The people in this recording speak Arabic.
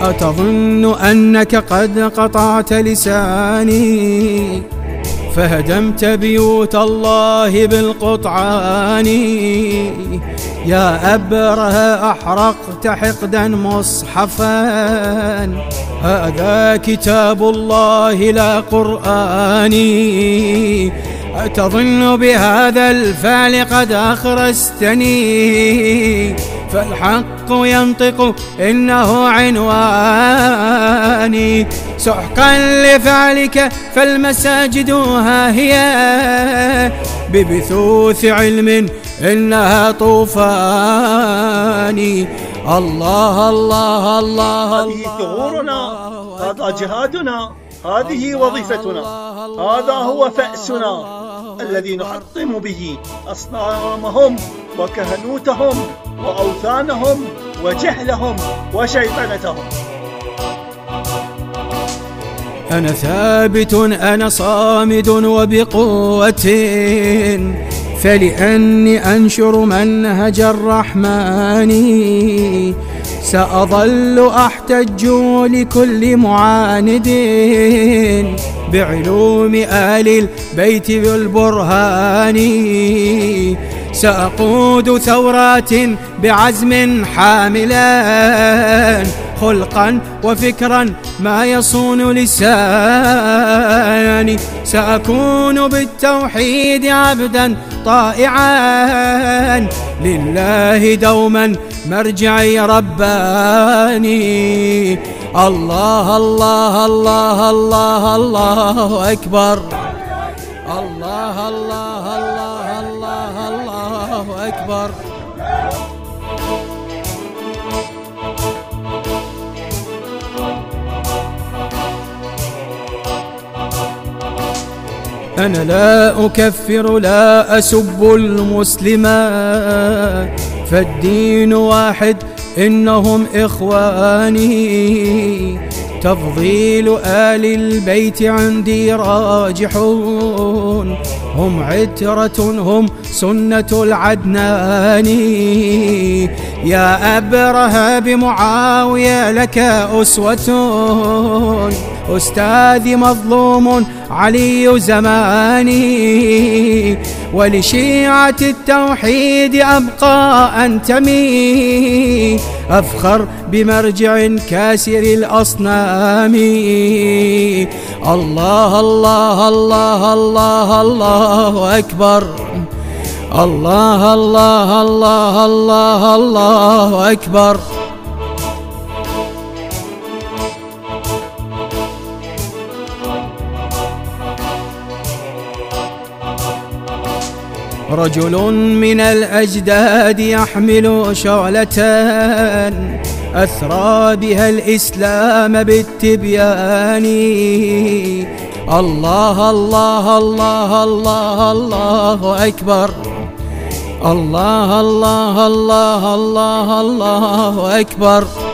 أتظن أنك قد قطعت لساني فهدمت بيوت الله بالقطعان؟ يا أبره أحرقت حقدا مصحفا، هذا كتاب الله لا قرآني. أتظن بهذا الفعل قد أخرستني؟ فالحق ينطق إنه عنواني. سحقا لفعلك فالمساجد ها هي ببثوث علم إنها طوفاني. الله الله الله، هذه ثغورنا، هذا جهادنا، هذه وظيفتنا، هذا هو فأسنا الذي نحطم به أصنامهم وكهنوتهم وأوثانهم وجهلهم وشيطنتهم. أنا ثابت أنا صامد وبقوة، فلأني أنشر منهج الرحمن سأظل أحتج لكل معاند بعلوم آل البيت بالبرهان. سأقود ثورات بعزم حاملا خلقا وفكرا ما يصون لساني. سأكون بالتوحيد عبدا طائعا لله دوما مرجعي رباني. الله الله الله الله الله أكبر، الله الله الله الله الله أكبر. أنا لا أكفر لا أسب المسلمين، فالدين واحد إنهم إخواني. تفضيل آل البيت عندي راجحون، هم عترة هم سنة العدنان. يا أبره بمعاوية لك أسوة، أستاذي مظلوم علي زماني. ولشيعة التوحيد أبقى أنتمي، أفخر بمرجع كاسر الأصنام. الله الله الله الله الله أكبر، الله الله الله الله الله أكبر. رجل من الأجداد يحمل شعلة أثرى بها الإسلام بالتبيان. الله الله الله الله الله أكبر، الله الله الله الله الله أكبر.